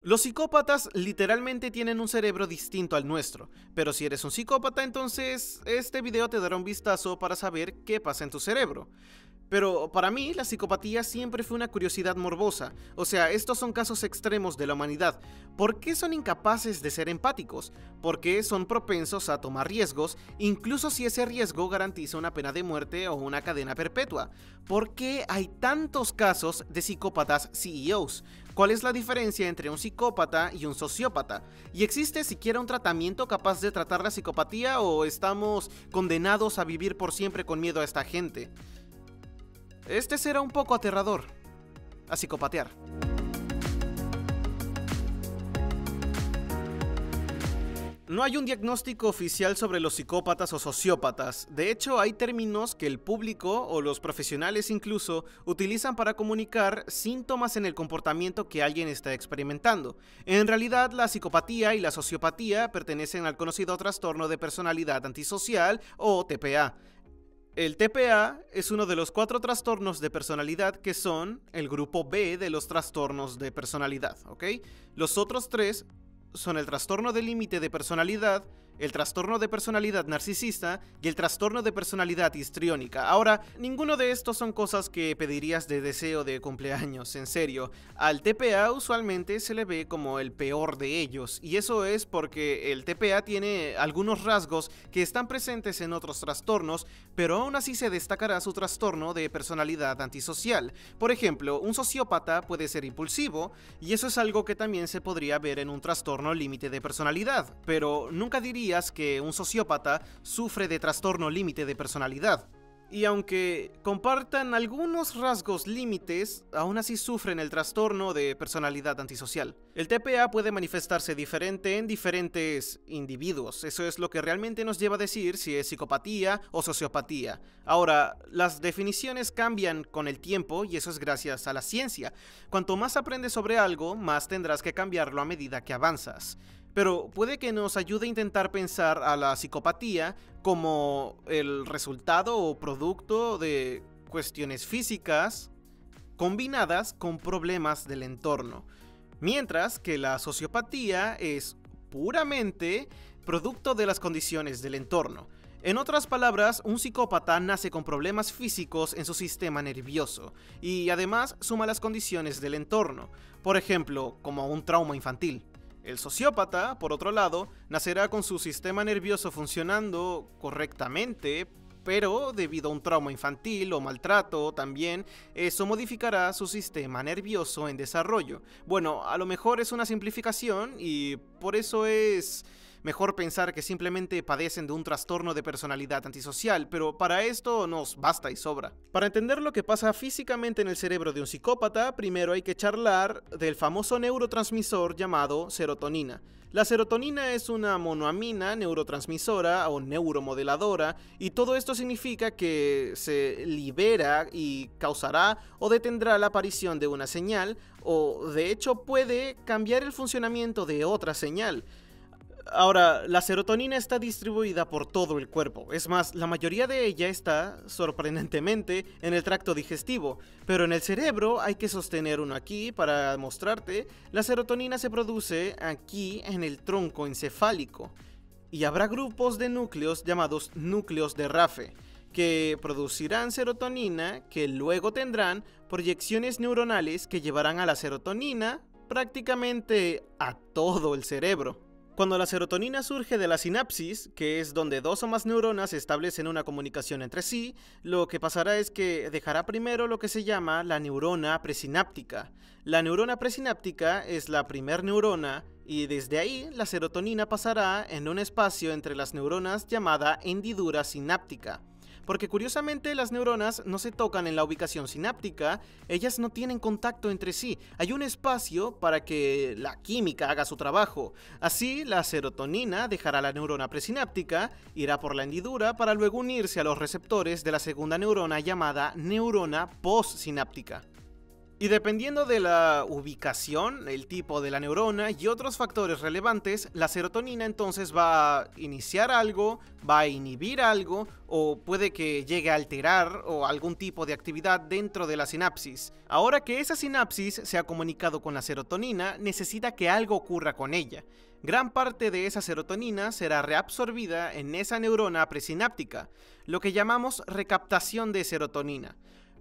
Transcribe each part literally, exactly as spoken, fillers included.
Los psicópatas literalmente tienen un cerebro distinto al nuestro, pero si eres un psicópata, entonces este video te dará un vistazo para saber qué pasa en tu cerebro. Pero para mí, la psicopatía siempre fue una curiosidad morbosa. O sea, estos son casos extremos de la humanidad. ¿Por qué son incapaces de ser empáticos? ¿Por qué son propensos a tomar riesgos, incluso si ese riesgo garantiza una pena de muerte o una cadena perpetua? ¿Por qué hay tantos casos de psicópatas C E Os? ¿Cuál es la diferencia entre un psicópata y un sociópata? ¿Y existe siquiera un tratamiento capaz de tratar la psicopatía o estamos condenados a vivir por siempre con miedo a esta gente? Este será un poco aterrador. A psicopatear. No hay un diagnóstico oficial sobre los psicópatas o sociópatas. De hecho, hay términos que el público o los profesionales incluso utilizan para comunicar síntomas en el comportamiento que alguien está experimentando. En realidad, la psicopatía y la sociopatía pertenecen al conocido trastorno de personalidad antisocial o T P A. El T P A es uno de los cuatro trastornos de personalidad que son el grupo B de los trastornos de personalidad, ¿ok? Los otros tres son el trastorno de límite de personalidad, el trastorno de personalidad narcisista y el trastorno de personalidad histriónica. Ahora, ninguno de estos son cosas que pedirías de deseo de cumpleaños, en serio. Al T P A usualmente se le ve como el peor de ellos, y eso es porque el T P A tiene algunos rasgos que están presentes en otros trastornos, pero aún así se destacará su trastorno de personalidad antisocial. Por ejemplo, un sociópata puede ser impulsivo, y eso es algo que también se podría ver en un trastorno límite de personalidad, pero nunca diría que un sociópata sufre de trastorno límite de personalidad. Y aunque compartan algunos rasgos límites, aún así sufren el trastorno de personalidad antisocial. El T P A puede manifestarse diferente en diferentes individuos. Eso es lo que realmente nos lleva a decir si es psicopatía o sociopatía. Ahora, las definiciones cambian con el tiempo y eso es gracias a la ciencia. Cuanto más aprendes sobre algo, más tendrás que cambiarlo a medida que avanzas. Pero puede que nos ayude a intentar pensar a la psicopatía como el resultado o producto de cuestiones físicas combinadas con problemas del entorno, mientras que la sociopatía es puramente producto de las condiciones del entorno. En otras palabras, un psicópata nace con problemas físicos en su sistema nervioso y además suma las condiciones del entorno, por ejemplo, como un trauma infantil. El sociópata, por otro lado, nacerá con su sistema nervioso funcionando correctamente, pero debido a un trauma infantil o maltrato también, eso modificará su sistema nervioso en desarrollo. Bueno, a lo mejor es una simplificación y por eso es mejor pensar que simplemente padecen de un trastorno de personalidad antisocial, pero para esto nos basta y sobra. Para entender lo que pasa físicamente en el cerebro de un psicópata, primero hay que charlar del famoso neurotransmisor llamado serotonina. La serotonina es una monoamina neurotransmisora o neuromodeladora y todo esto significa que se libera y causará o detendrá la aparición de una señal o de hecho puede cambiar el funcionamiento de otra señal. Ahora, la serotonina está distribuida por todo el cuerpo, es más, la mayoría de ella está, sorprendentemente, en el tracto digestivo, pero en el cerebro hay que sostener uno aquí para mostrarte, la serotonina se produce aquí en el tronco encefálico, y habrá grupos de núcleos llamados núcleos de Raphe, que producirán serotonina, que luego tendrán proyecciones neuronales que llevarán a la serotonina prácticamente a todo el cerebro. Cuando la serotonina surge de la sinapsis, que es donde dos o más neuronas establecen una comunicación entre sí, lo que pasará es que dejará primero lo que se llama la neurona presináptica. La neurona presináptica es la primer neurona y desde ahí la serotonina pasará en un espacio entre las neuronas llamada hendidura sináptica. Porque curiosamente las neuronas no se tocan en la ubicación sináptica, ellas no tienen contacto entre sí, hay un espacio para que la química haga su trabajo. Así, la serotonina dejará la neurona presináptica, irá por la hendidura para luego unirse a los receptores de la segunda neurona llamada neurona postsináptica. Y dependiendo de la ubicación, el tipo de la neurona y otros factores relevantes, la serotonina entonces va a iniciar algo, va a inhibir algo o puede que llegue a alterar o algún tipo de actividad dentro de la sinapsis. Ahora que esa sinapsis se ha comunicado con la serotonina, necesita que algo ocurra con ella. Gran parte de esa serotonina será reabsorbida en esa neurona presináptica, lo que llamamos recaptación de serotonina.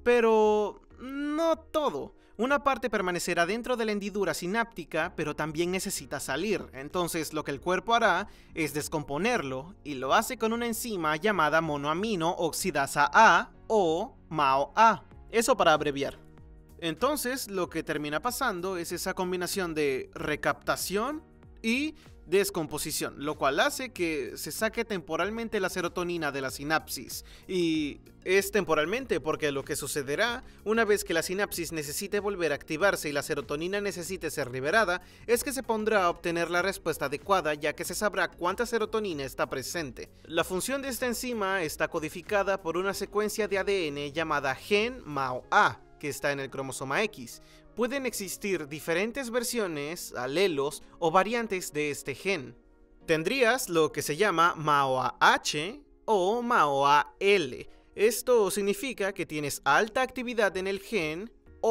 Pero no todo. Una parte permanecerá dentro de la hendidura sináptica, pero también necesita salir. Entonces lo que el cuerpo hará es descomponerlo, y lo hace con una enzima llamada monoamino oxidasa A o M A O A. Eso para abreviar. Entonces lo que termina pasando es esa combinación de recaptación y descomposición, lo cual hace que se saque temporalmente la serotonina de la sinapsis. Y es temporalmente porque lo que sucederá una vez que la sinapsis necesite volver a activarse y la serotonina necesite ser liberada es que se pondrá a obtener la respuesta adecuada, ya que se sabrá cuánta serotonina está presente. La función de esta enzima está codificada por una secuencia de A D N llamada gen M A O A, que está en el cromosoma X. Pueden existir diferentes versiones, alelos o variantes de este gen. Tendrías lo que se llama M A O A H o M A O A L. Esto significa que tienes alta actividad en el gen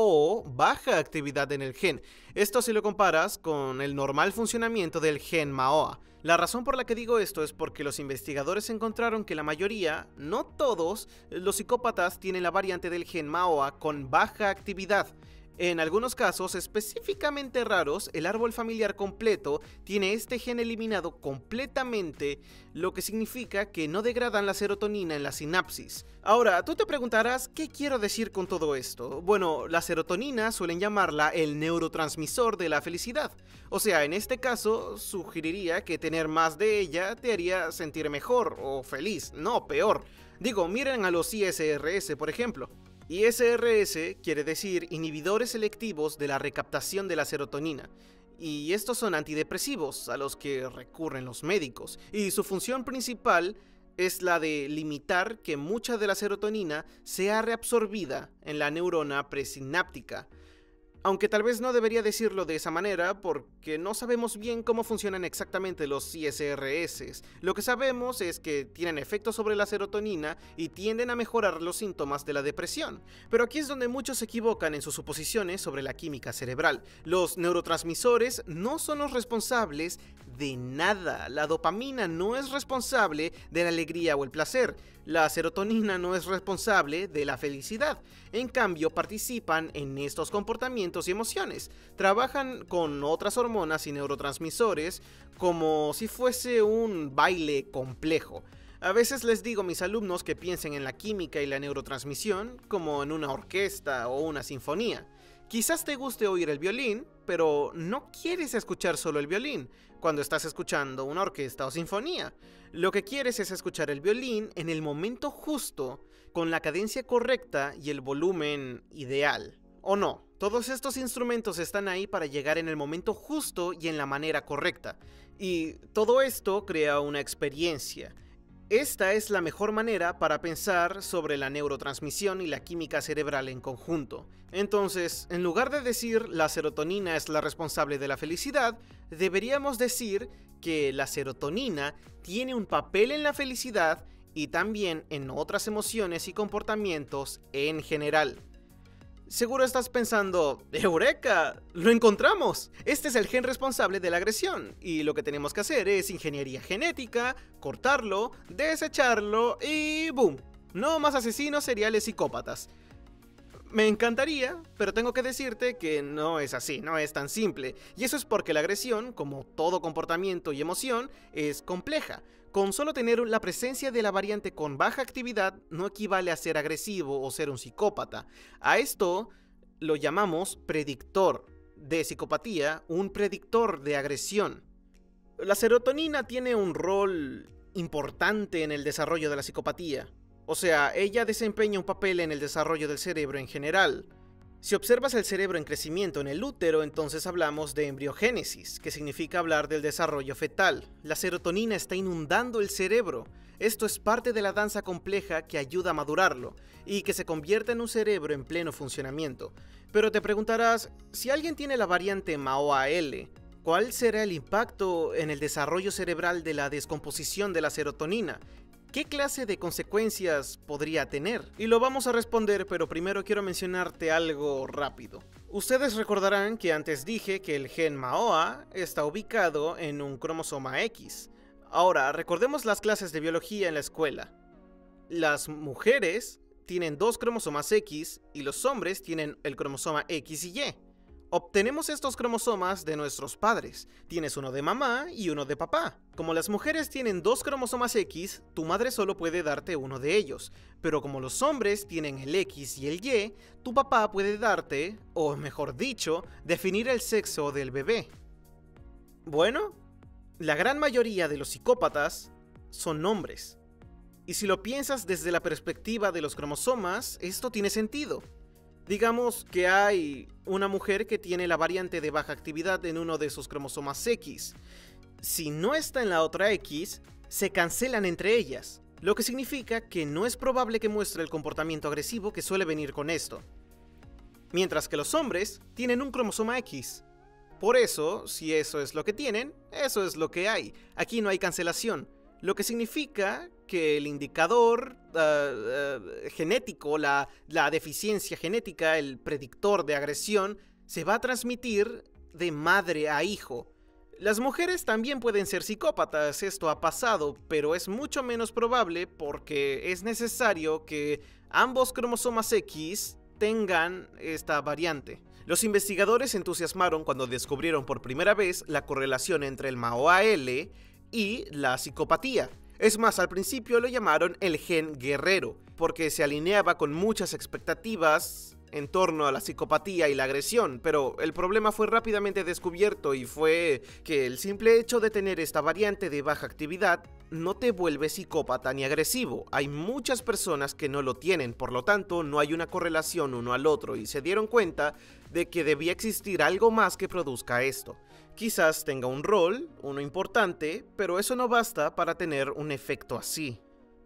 o baja actividad en el gen. Esto si lo comparas con el normal funcionamiento del gen M A O A. La razón por la que digo esto es porque los investigadores encontraron que la mayoría, no todos, los psicópatas tienen la variante del gen M A O A con baja actividad. En algunos casos específicamente raros, el árbol familiar completo tiene este gen eliminado completamente, lo que significa que no degradan la serotonina en la sinapsis. Ahora, tú te preguntarás, ¿qué quiero decir con todo esto? Bueno, la serotonina suelen llamarla el neurotransmisor de la felicidad. O sea, en este caso, sugeriría que tener más de ella te haría sentir mejor o feliz, no peor. Digo, miren a los I S R S, por ejemplo. I S R S quiere decir inhibidores selectivos de la recaptación de la serotonina, y estos son antidepresivos a los que recurren los médicos, y su función principal es la de limitar que mucha de la serotonina sea reabsorbida en la neurona presináptica. Aunque tal vez no debería decirlo de esa manera porque no sabemos bien cómo funcionan exactamente los I S R S. Lo que sabemos es que tienen efectos sobre la serotonina y tienden a mejorar los síntomas de la depresión. Pero aquí es donde muchos se equivocan en sus suposiciones sobre la química cerebral. Los neurotransmisores no son los responsables de nada. La dopamina no es responsable de la alegría o el placer. La serotonina no es responsable de la felicidad. En cambio, participan en estos comportamientos y emociones. Trabajan con otras hormonas y neurotransmisores como si fuese un baile complejo. A veces les digo a mis alumnos que piensen en la química y la neurotransmisión como en una orquesta o una sinfonía. Quizás te guste oír el violín, pero no quieres escuchar solo el violín cuando estás escuchando una orquesta o sinfonía. Lo que quieres es escuchar el violín en el momento justo, con la cadencia correcta y el volumen ideal. ¿O no? Todos estos instrumentos están ahí para llegar en el momento justo y en la manera correcta. Y todo esto crea una experiencia. Esta es la mejor manera para pensar sobre la neurotransmisión y la química cerebral en conjunto. Entonces, en lugar de decir la serotonina es la responsable de la felicidad, deberíamos decir que la serotonina tiene un papel en la felicidad y también en otras emociones y comportamientos en general. Seguro estás pensando, ¡Eureka! ¡Lo encontramos! Este es el gen responsable de la agresión, y lo que tenemos que hacer es ingeniería genética, cortarlo, desecharlo y ¡boom! No más asesinos seriales psicópatas. Me encantaría, pero tengo que decirte que no es así, no es tan simple. Y eso es porque la agresión, como todo comportamiento y emoción, es compleja. Con solo tener la presencia de la variante con baja actividad no equivale a ser agresivo o ser un psicópata. A esto lo llamamos predictor de psicopatía, un predictor de agresión. La serotonina tiene un rol importante en el desarrollo de la psicopatía. O sea, ella desempeña un papel en el desarrollo del cerebro en general. Si observas el cerebro en crecimiento en el útero, entonces hablamos de embriogénesis, que significa hablar del desarrollo fetal. La serotonina está inundando el cerebro. Esto es parte de la danza compleja que ayuda a madurarlo y que se convierta en un cerebro en pleno funcionamiento. Pero te preguntarás, si alguien tiene la variante M A O A L, ¿cuál será el impacto en el desarrollo cerebral de la descomposición de la serotonina? ¿Qué clase de consecuencias podría tener? Y lo vamos a responder, pero primero quiero mencionarte algo rápido. Ustedes recordarán que antes dije que el gen M A O A está ubicado en un cromosoma X. Ahora, recordemos las clases de biología en la escuela. Las mujeres tienen dos cromosomas X y los hombres tienen el cromosoma X y Y. Obtenemos estos cromosomas de nuestros padres. Tienes uno de mamá y uno de papá. Como las mujeres tienen dos cromosomas X, tu madre solo puede darte uno de ellos. Pero como los hombres tienen el X y el Y, tu papá puede darte, o mejor dicho, definir el sexo del bebé. Bueno, la gran mayoría de los psicópatas son hombres. Y si lo piensas desde la perspectiva de los cromosomas, esto tiene sentido. Digamos que hay una mujer que tiene la variante de baja actividad en uno de sus cromosomas X. Si no está en la otra X, se cancelan entre ellas, lo que significa que no es probable que muestre el comportamiento agresivo que suele venir con esto. Mientras que los hombres tienen un cromosoma X. Por eso, si eso es lo que tienen, eso es lo que hay. Aquí no hay cancelación, lo que significa que el indicador uh, uh, genético, la, la deficiencia genética, el predictor de agresión, se va a transmitir de madre a hijo. Las mujeres también pueden ser psicópatas, esto ha pasado, pero es mucho menos probable porque es necesario que ambos cromosomas X tengan esta variante. Los investigadores se entusiasmaron cuando descubrieron por primera vez la correlación entre el M A O A L y la psicopatía. Es más, al principio lo llamaron el gen guerrero, porque se alineaba con muchas expectativas en torno a la psicopatía y la agresión, pero el problema fue rápidamente descubierto y fue que el simple hecho de tener esta variante de baja actividad no te vuelve psicópata ni agresivo. Hay muchas personas que no lo tienen, por lo tanto no hay una correlación uno al otro y se dieron cuenta de que debía existir algo más que produzca esto. Quizás tenga un rol, uno importante, pero eso no basta para tener un efecto así.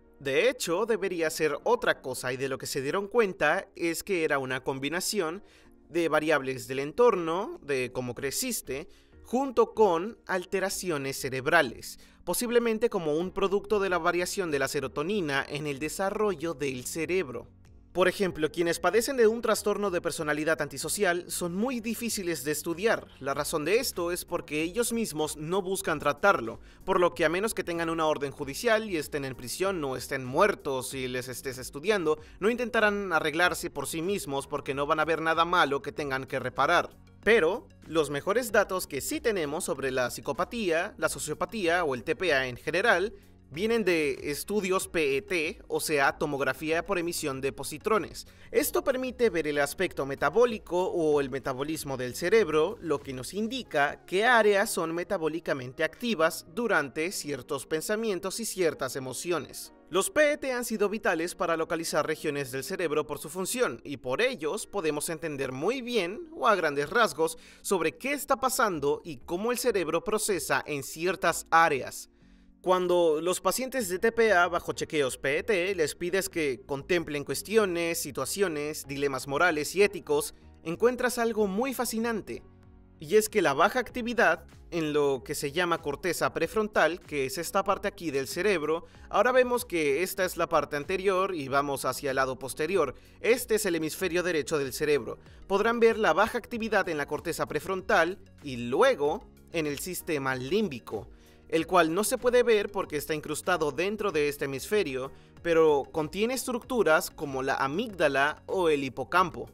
De hecho, debería ser otra cosa y de lo que se dieron cuenta es que era una combinación de variables del entorno, de cómo creciste, junto con alteraciones cerebrales, posiblemente como un producto de la variación de la serotonina en el desarrollo del cerebro. Por ejemplo, quienes padecen de un trastorno de personalidad antisocial son muy difíciles de estudiar. La razón de esto es porque ellos mismos no buscan tratarlo, por lo que a menos que tengan una orden judicial y estén en prisión o estén muertos y les estés estudiando, no intentarán arreglarse por sí mismos porque no van a ver nada malo que tengan que reparar. Pero los mejores datos que sí tenemos sobre la psicopatía, la sociopatía o el T P A en general vienen de estudios P E T, o sea, tomografía por emisión de positrones. Esto permite ver el aspecto metabólico o el metabolismo del cerebro, lo que nos indica qué áreas son metabólicamente activas durante ciertos pensamientos y ciertas emociones. Los P E T han sido vitales para localizar regiones del cerebro por su función, y por ellos podemos entender muy bien, o a grandes rasgos, sobre qué está pasando y cómo el cerebro procesa en ciertas áreas. Cuando los pacientes de T P A bajo chequeos P E T les pides que contemplen cuestiones, situaciones, dilemas morales y éticos, encuentras algo muy fascinante. Y es que la baja actividad en lo que se llama corteza prefrontal, que es esta parte aquí del cerebro, ahora vemos que esta es la parte anterior y vamos hacia el lado posterior. Este es el hemisferio derecho del cerebro. Podrán ver la baja actividad en la corteza prefrontal y luego en el sistema límbico, el cual no se puede ver porque está incrustado dentro de este hemisferio, pero contiene estructuras como la amígdala o el hipocampo.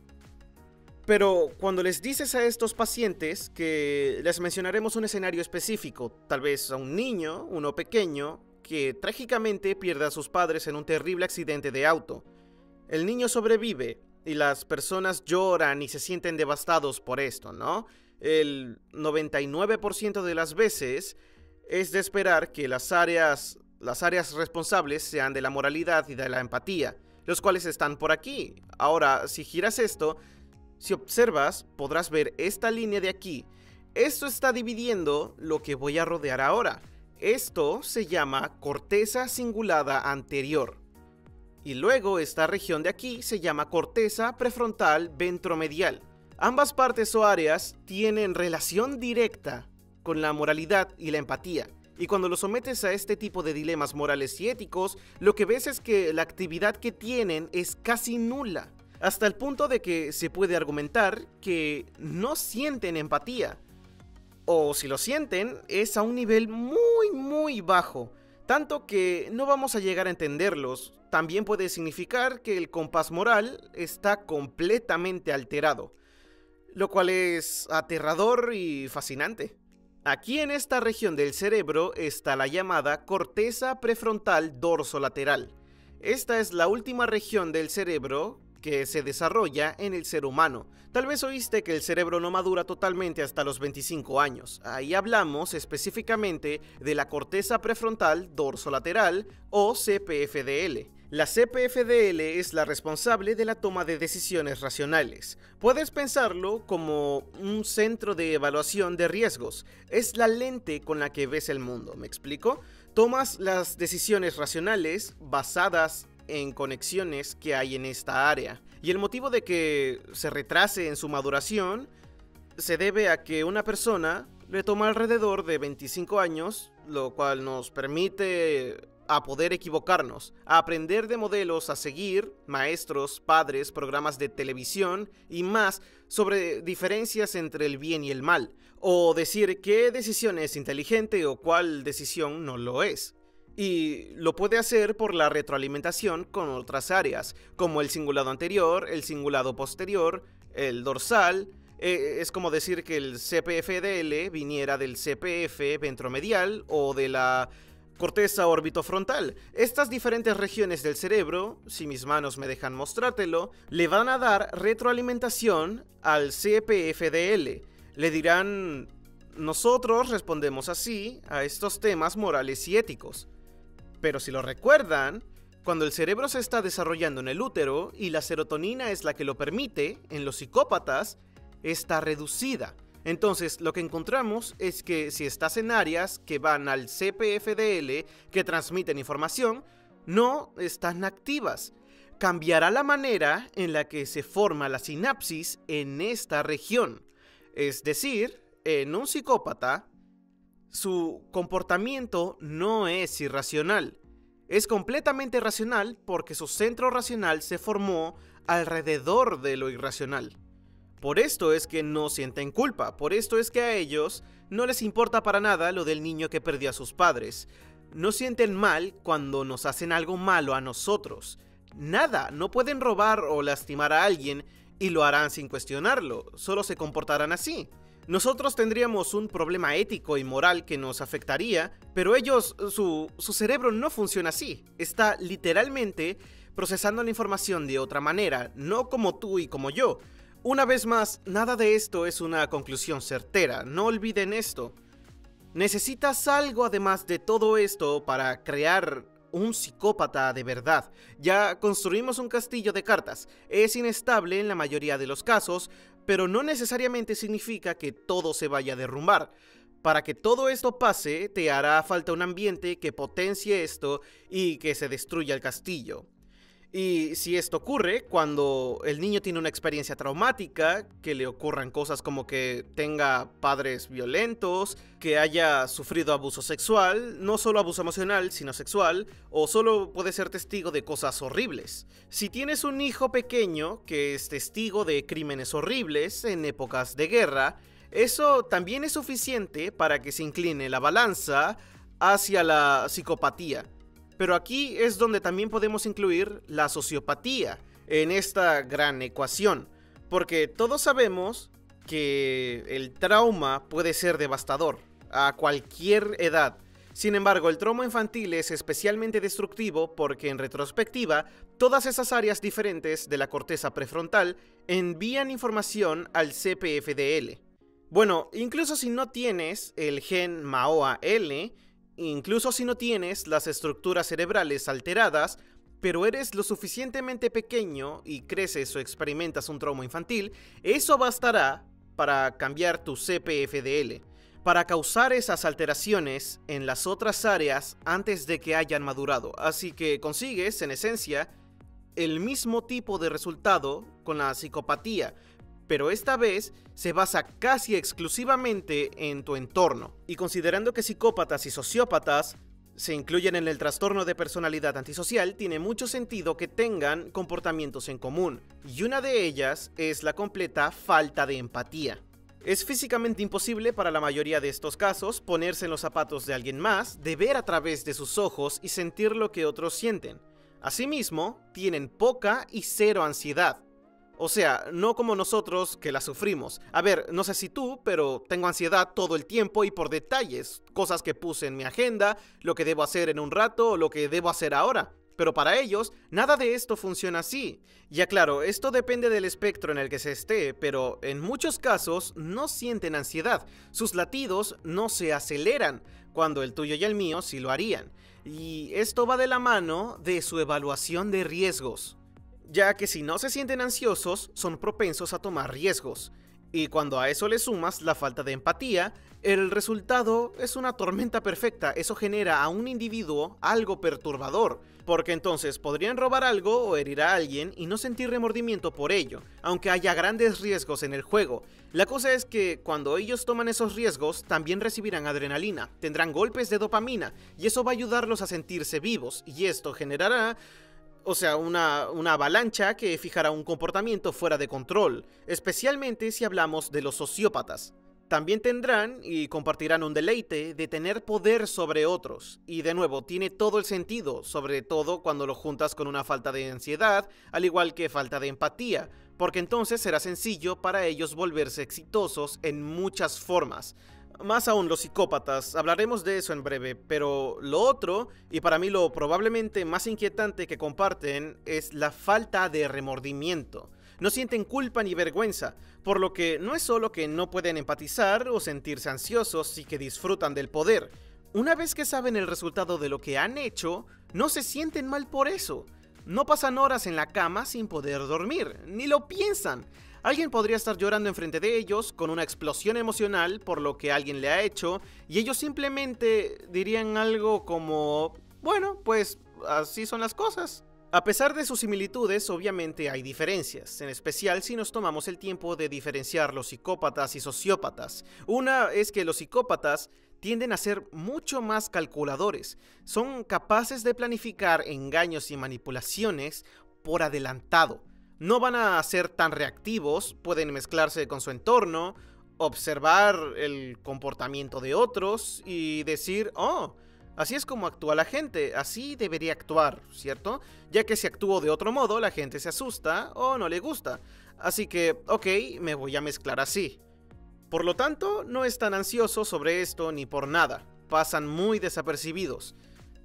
Pero cuando les dices a estos pacientes que les mencionaremos un escenario específico, tal vez a un niño, uno pequeño, que trágicamente pierde a sus padres en un terrible accidente de auto. El niño sobrevive y las personas lloran y se sienten devastados por esto, ¿no? El noventa y nueve por ciento de las veces es de esperar que las áreas, las áreas responsables sean de la moralidad y de la empatía, los cuales están por aquí. Ahora, si giras esto, si observas, podrás ver esta línea de aquí. Esto está dividiendo lo que voy a rodear ahora. Esto se llama corteza cingulada anterior. Y luego esta región de aquí se llama corteza prefrontal ventromedial. Ambas partes o áreas tienen relación directa con la moralidad y la empatía. Y cuando lo sometes a este tipo de dilemas morales y éticos, lo que ves es que la actividad que tienen es casi nula. Hasta el punto de que se puede argumentar que no sienten empatía. O si lo sienten, es a un nivel muy muy bajo. Tanto que no vamos a llegar a entenderlos. También puede significar que el compás moral está completamente alterado. Lo cual es aterrador y fascinante. Aquí en esta región del cerebro está la llamada corteza prefrontal dorsolateral. Esta es la última región del cerebro que se desarrolla en el ser humano. Tal vez oíste que el cerebro no madura totalmente hasta los veinticinco años. Ahí hablamos específicamente de la corteza prefrontal dorsolateral o C P F D L. La C P F D L es la responsable de la toma de decisiones racionales. Puedes pensarlo como un centro de evaluación de riesgos. Es la lente con la que ves el mundo, ¿me explico? Tomas las decisiones racionales basadas en conexiones que hay en esta área. Y el motivo de que se retrase en su maduración se debe a que una persona le toma alrededor de veinticinco años, lo cual nos permite a poder equivocarnos, a aprender de modelos a seguir, maestros, padres, programas de televisión y más sobre diferencias entre el bien y el mal, o decir qué decisión es inteligente o cuál decisión no lo es. Y lo puede hacer por la retroalimentación con otras áreas, como el cingulado anterior, el cingulado posterior, el dorsal. Eh, es como decir que el C P F D L viniera del C P F ventromedial o de la corteza orbitofrontal. Estas diferentes regiones del cerebro, si mis manos me dejan mostrártelo, le van a dar retroalimentación al C P F D L. Le dirán, nosotros respondemos así a estos temas morales y éticos. Pero si lo recuerdan, cuando el cerebro se está desarrollando en el útero y la serotonina es la que lo permite, en los psicópatas, está reducida. Entonces, lo que encontramos es que si estás en áreas que van al C P F D L, que transmiten información, no están activas. Cambiará la manera en la que se forma la sinapsis en esta región. Es decir, en un psicópata, su comportamiento no es irracional. Es completamente racional porque su centro racional se formó alrededor de lo irracional. Por esto es que no sienten culpa, por esto es que a ellos no les importa para nada lo del niño que perdió a sus padres. No sienten mal cuando nos hacen algo malo a nosotros. Nada, no pueden robar o lastimar a alguien y lo harán sin cuestionarlo, solo se comportarán así. Nosotros tendríamos un problema ético y moral que nos afectaría, pero ellos, su, su cerebro no funciona así. Está literalmente procesando la información de otra manera, no como tú y como yo. Una vez más, nada de esto es una conclusión certera, no olviden esto. Necesitas algo además de todo esto para crear un psicópata de verdad. Ya construimos un castillo de cartas, es inestable en la mayoría de los casos, pero no necesariamente significa que todo se vaya a derrumbar. Para que todo esto pase, te hará falta un ambiente que potencie esto y que se destruya el castillo. Y si esto ocurre cuando el niño tiene una experiencia traumática, que le ocurran cosas como que tenga padres violentos, que haya sufrido abuso sexual, no solo abuso emocional, sino sexual, o solo puede ser testigo de cosas horribles. Si tienes un hijo pequeño que es testigo de crímenes horribles en épocas de guerra, eso también es suficiente para que se incline la balanza hacia la psicopatía. Pero aquí es donde también podemos incluir la sociopatía en esta gran ecuación, porque todos sabemos que el trauma puede ser devastador a cualquier edad. Sin embargo, el trauma infantil es especialmente destructivo porque en retrospectiva, todas esas áreas diferentes de la corteza prefrontal envían información al C P F D L. Bueno, incluso si no tienes el gen M A O A L, incluso si no tienes las estructuras cerebrales alteradas, pero eres lo suficientemente pequeño y creces o experimentas un trauma infantil, eso bastará para cambiar tu C P F D L. para causar esas alteraciones en las otras áreas antes de que hayan madurado. Así que consigues, en esencia, el mismo tipo de resultado con la psicopatía, pero esta vez se basa casi exclusivamente en tu entorno. Y considerando que psicópatas y sociópatas se incluyen en el trastorno de personalidad antisocial, tiene mucho sentido que tengan comportamientos en común, y una de ellas es la completa falta de empatía. Es físicamente imposible para la mayoría de estos casos ponerse en los zapatos de alguien más, de ver a través de sus ojos y sentir lo que otros sienten. Asimismo, tienen poca y cero ansiedad. O sea, no como nosotros que la sufrimos. A ver, no sé si tú, pero tengo ansiedad todo el tiempo y por detalles. Cosas que puse en mi agenda, lo que debo hacer en un rato o lo que debo hacer ahora. Pero para ellos, nada de esto funciona así. Ya claro, esto depende del espectro en el que se esté, pero en muchos casos no sienten ansiedad. Sus latidos no se aceleran, cuando el tuyo y el mío sí lo harían. Y esto va de la mano de su evaluación de riesgos, ya que si no se sienten ansiosos, son propensos a tomar riesgos. Y cuando a eso le sumas la falta de empatía, el resultado es una tormenta perfecta. Eso genera a un individuo algo perturbador, porque entonces podrían robar algo o herir a alguien y no sentir remordimiento por ello, aunque haya grandes riesgos en el juego. La cosa es que cuando ellos toman esos riesgos, también recibirán adrenalina, tendrán golpes de dopamina, y eso va a ayudarlos a sentirse vivos, y esto generará... O sea, una, una avalancha que fijará un comportamiento fuera de control, especialmente si hablamos de los sociópatas. También tendrán y compartirán un deleite de tener poder sobre otros. Y de nuevo, tiene todo el sentido, sobre todo cuando lo juntas con una falta de ansiedad, al igual que falta de empatía, porque entonces será sencillo para ellos volverse exitosos en muchas formas. Más aún los psicópatas, hablaremos de eso en breve, pero lo otro, y para mí lo probablemente más inquietante que comparten, es la falta de remordimiento. No sienten culpa ni vergüenza, por lo que no es solo que no pueden empatizar o sentirse ansiosos y que disfrutan del poder. Una vez que saben el resultado de lo que han hecho, no se sienten mal por eso. No pasan horas en la cama sin poder dormir, ni lo piensan. Alguien podría estar llorando enfrente de ellos con una explosión emocional por lo que alguien le ha hecho y ellos simplemente dirían algo como, bueno, pues así son las cosas. A pesar de sus similitudes, obviamente hay diferencias, en especial si nos tomamos el tiempo de diferenciar los psicópatas y sociópatas. Una es que los psicópatas tienden a ser mucho más calculadores, son capaces de planificar engaños y manipulaciones por adelantado. No van a ser tan reactivos, pueden mezclarse con su entorno, observar el comportamiento de otros y decir, oh, así es como actúa la gente, así debería actuar, ¿cierto? Ya que si actúo de otro modo, la gente se asusta o no le gusta. Así que, ok, me voy a mezclar así. Por lo tanto, no están ansiosos sobre esto ni por nada, pasan muy desapercibidos.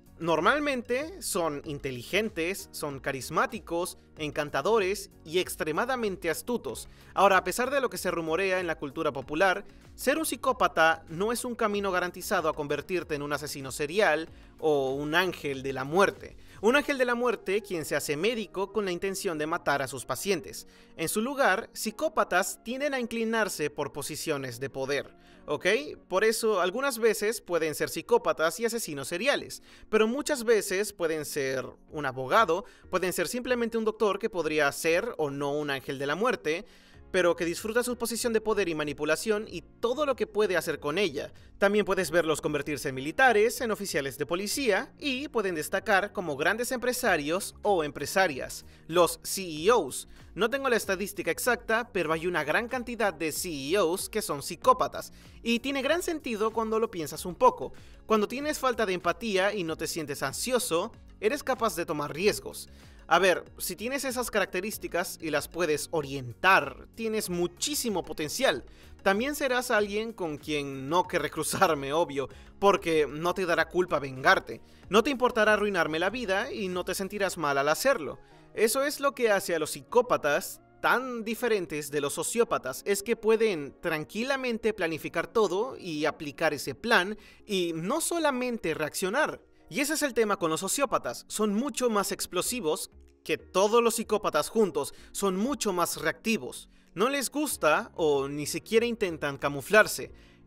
Normalmente son inteligentes, son carismáticos, encantadores y extremadamente astutos. Ahora, a pesar de lo que se rumorea en la cultura popular, ser un psicópata no es un camino garantizado a convertirte en un asesino serial o un ángel de la muerte. Un ángel de la muerte quien se hace médico con la intención de matar a sus pacientes. En su lugar, psicópatas tienden a inclinarse por posiciones de poder, ¿ok? Por eso algunas veces pueden ser psicópatas y asesinos seriales, pero muchas veces pueden ser un abogado, pueden ser simplemente un doctor que podría ser o no un ángel de la muerte, pero que disfruta su posición de poder y manipulación y todo lo que puede hacer con ella. También puedes verlos convertirse en militares, en oficiales de policía y pueden destacar como grandes empresarios o empresarias, los C E Os. No tengo la estadística exacta, pero hay una gran cantidad de C E Os que son psicópatas y tiene gran sentido cuando lo piensas un poco. Cuando tienes falta de empatía y no te sientes ansioso, eres capaz de tomar riesgos. A ver, si tienes esas características y las puedes orientar, tienes muchísimo potencial. También serás alguien con quien no querré cruzarme, obvio, porque no te dará culpa vengarte. No te importará arruinarme la vida y no te sentirás mal al hacerlo. Eso es lo que hace a los psicópatas tan diferentes de los sociópatas, es que pueden tranquilamente planificar todo y aplicar ese plan y no solamente reaccionar. Y ese es el tema con los sociópatas, son mucho más explosivos que todos los psicópatas juntos, son mucho más reactivos. No les gusta o ni siquiera intentan camuflarse.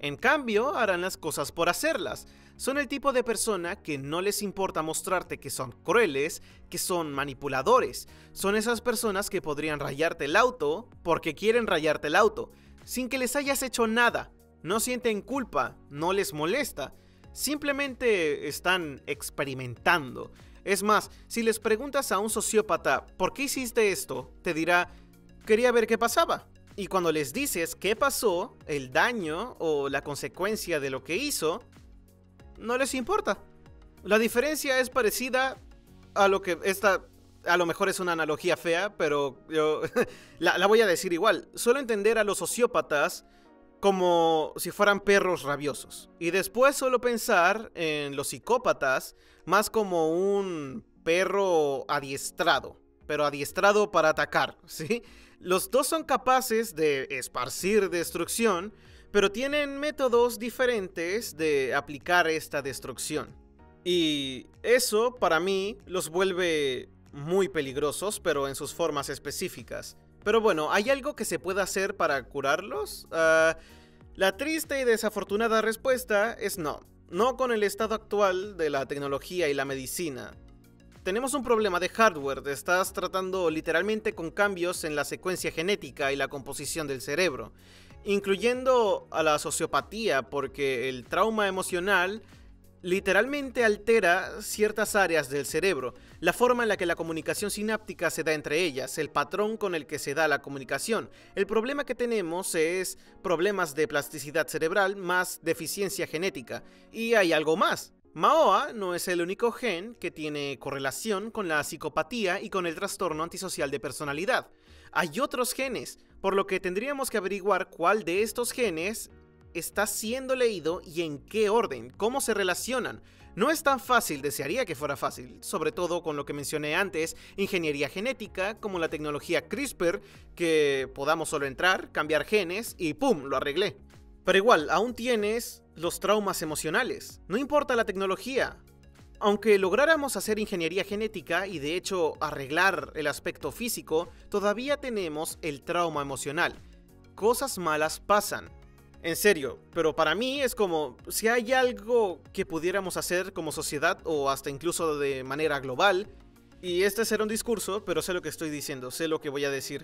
En cambio, harán las cosas por hacerlas. Son el tipo de persona que no les importa mostrarte que son crueles, que son manipuladores. Son esas personas que podrían rayarte el auto porque quieren rayarte el auto, sin que les hayas hecho nada. No sienten culpa, no les molesta. Simplemente están experimentando. Es más, si les preguntas a un sociópata ¿por qué hiciste esto?, te dirá, quería ver qué pasaba. Y cuando les dices qué pasó, el daño o la consecuencia de lo que hizo, no les importa. La diferencia es parecida a lo que esta, a lo mejor es una analogía fea, pero yo la, la voy a decir igual. Suelo entender a los sociópatas como si fueran perros rabiosos. Y después suelo pensar en los psicópatas más como un perro adiestrado, pero adiestrado para atacar, ¿sí? Los dos son capaces de esparcir destrucción, pero tienen métodos diferentes de aplicar esta destrucción. Y eso, para mí, los vuelve muy peligrosos, pero en sus formas específicas. Pero bueno, ¿hay algo que se pueda hacer para curarlos? Uh, la triste y desafortunada respuesta es no. No con el estado actual de la tecnología y la medicina. Tenemos un problema de hardware, estás tratando literalmente con cambios en la secuencia genética y la composición del cerebro, incluyendo a la sociopatía, porque el trauma emocional literalmente altera ciertas áreas del cerebro, la forma en la que la comunicación sináptica se da entre ellas, el patrón con el que se da la comunicación. El problema que tenemos es problemas de plasticidad cerebral más deficiencia genética, y hay algo más. M A O A no es el único gen que tiene correlación con la psicopatía y con el trastorno antisocial de personalidad. Hay otros genes, por lo que tendríamos que averiguar cuál de estos genes está siendo leído y en qué orden, cómo se relacionan. No es tan fácil, desearía que fuera fácil, sobre todo con lo que mencioné antes, ingeniería genética, como la tecnología CRISPR, que podamos solo entrar, cambiar genes y ¡pum!, lo arreglé. Pero igual, aún tienes los traumas emocionales. No importa la tecnología. Aunque lográramos hacer ingeniería genética y de hecho arreglar el aspecto físico, todavía tenemos el trauma emocional. Cosas malas pasan. En serio, pero para mí es como si hay algo que pudiéramos hacer como sociedad o hasta incluso de manera global, y este será un discurso, pero sé lo que estoy diciendo, sé lo que voy a decir,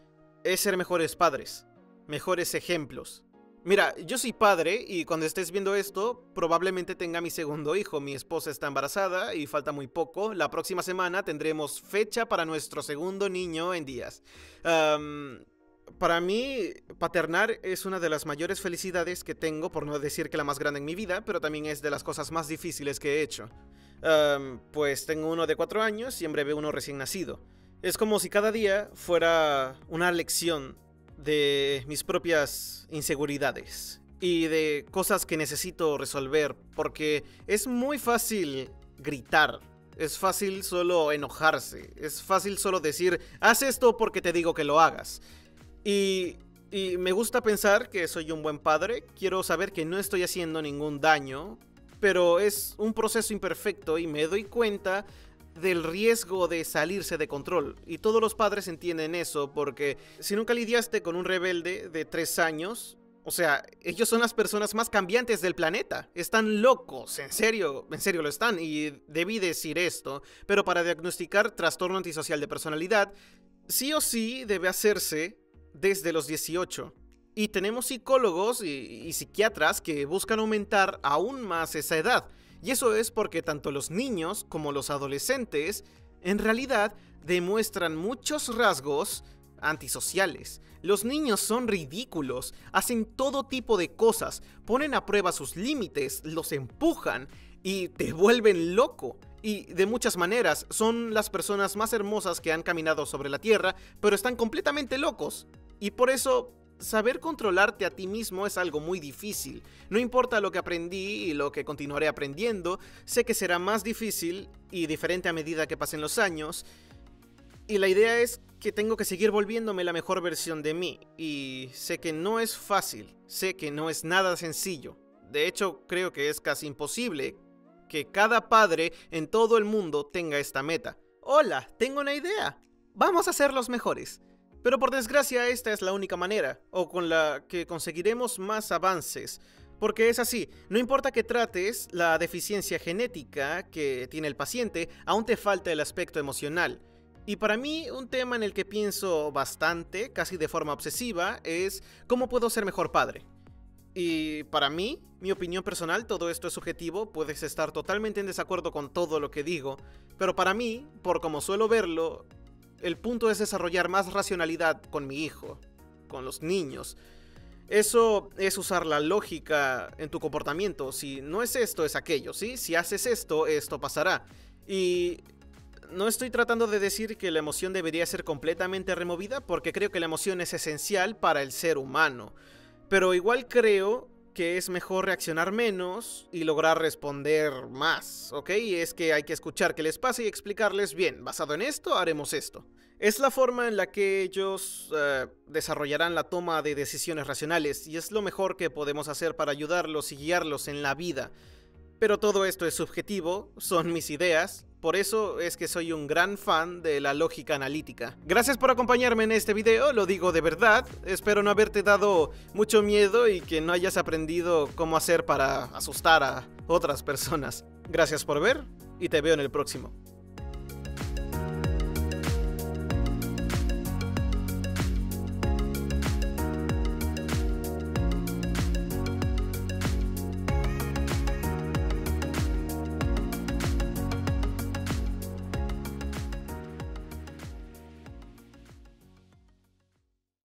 es ser mejores padres, mejores ejemplos. Mira, yo soy padre y cuando estés viendo esto, probablemente tenga mi segundo hijo. Mi esposa está embarazada y falta muy poco. La próxima semana tendremos fecha para nuestro segundo niño en días. Um, para mí, paternar es una de las mayores felicidades que tengo, por no decir que la más grande en mi vida, pero también es de las cosas más difíciles que he hecho. Um, pues tengo uno de cuatro años y en breve uno recién nacido. Es como si cada día fuera una lección de mis propias inseguridades y de cosas que necesito resolver, porque es muy fácil gritar, es fácil solo enojarse, es fácil solo decir, haz esto porque te digo que lo hagas. Y, y me gusta pensar que soy un buen padre, quiero saber que no estoy haciendo ningún daño, pero es un proceso imperfecto y me doy cuenta del riesgo de salirse de control. Y todos los padres entienden eso, porque si nunca lidiaste con un rebelde de tres años, o sea, ellos son las personas más cambiantes del planeta. Están locos, en serio, en serio lo están. Y debí decir esto, pero para diagnosticar trastorno antisocial de personalidad, sí o sí debe hacerse desde los dieciocho. Y tenemos psicólogos y, y psiquiatras que buscan aumentar aún más esa edad. Y eso es porque tanto los niños como los adolescentes en realidad demuestran muchos rasgos antisociales. Los niños son ridículos, hacen todo tipo de cosas, ponen a prueba sus límites, los empujan y te vuelven loco. Y de muchas maneras son las personas más hermosas que han caminado sobre la tierra, pero están completamente locos. Y por eso saber controlarte a ti mismo es algo muy difícil. No importa lo que aprendí y lo que continuaré aprendiendo, sé que será más difícil y diferente a medida que pasen los años. Y la idea es que tengo que seguir volviéndome la mejor versión de mí. Y sé que no es fácil, sé que no es nada sencillo. De hecho, creo que es casi imposible que cada padre en todo el mundo tenga esta meta. Hola, tengo una idea. Vamos a ser los mejores. Pero por desgracia esta es la única manera, o con la que conseguiremos más avances, Porque es así, no importa que trates la deficiencia genética que tiene el paciente, aún te falta el aspecto emocional. Y para mí, un tema en el que pienso bastante, casi de forma obsesiva, es cómo puedo ser mejor padre. Y para mí, mi opinión personal, todo esto es subjetivo, puedes estar totalmente en desacuerdo con todo lo que digo, pero para mí, por como suelo verlo, el punto es desarrollar más racionalidad con mi hijo, con los niños. Eso es usar la lógica en tu comportamiento. Si no es esto, es aquello, ¿sí? Si haces esto, esto pasará. Y no estoy tratando de decir que la emoción debería ser completamente removida, porque creo que la emoción es esencial para el ser humano. Pero igual creo que es mejor reaccionar menos y lograr responder más, ¿ok? Es que hay que escuchar qué les pasa y explicarles, bien, basado en esto, haremos esto. Es la forma en la que ellos uh, desarrollarán la toma de decisiones racionales y es lo mejor que podemos hacer para ayudarlos y guiarlos en la vida. Pero todo esto es subjetivo, son mis ideas, por eso es que soy un gran fan de la lógica analítica. Gracias por acompañarme en este video, lo digo de verdad, espero no haberte dado mucho miedo y que no hayas aprendido cómo hacer para asustar a otras personas. Gracias por ver y te veo en el próximo.